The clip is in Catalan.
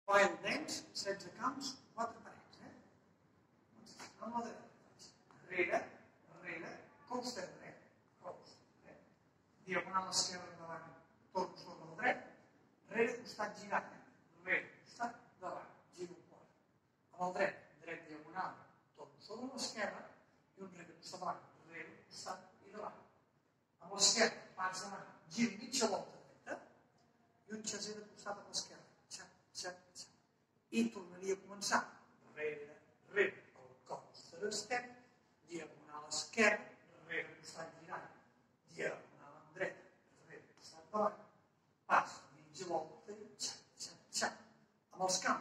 Quail Dance, 16 camps, 4 parets. Amb la dreta. Rere, rere, colze dret, colze dret. Diagonal esquerra endavant, torno sobre el dret. Rere, costat girant. Rere, costat davant, giro quart. Amb el dret, dret diagonal, torno sobre l'esquerra i un rere, costat davant, rere, costat i davant. Amb l'esquerra, pas davant, giro mitja volta dreta i un xaser de costat a l'esquerra. Xap, xap, xap. I tornaria a començar. Rere, rere, el colze d'estep, diagonal esquerra, rere, costat girant, diagonal en dreta, rere, costat davant, pas, mitja volta i xap, xap, xap. Amb els caps